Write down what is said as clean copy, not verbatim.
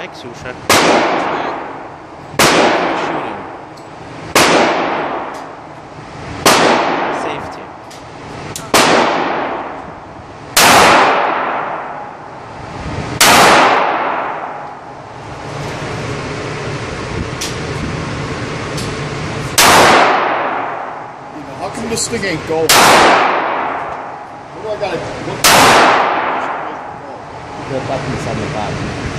Mike Sushak. Shooting. Safety. How come this thing ain't gold? What do I gotta do? Deu 4 missões no